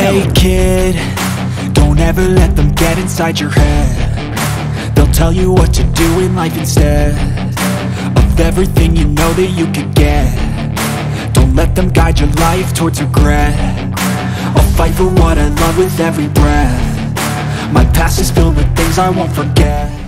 Hey kid, don't ever let them get inside your head. They'll tell you what to do in life instead of everything you know that you could get. Don't let them guide your life towards regret. I'll fight for what I love with every breath. My past is filled with things I won't forget.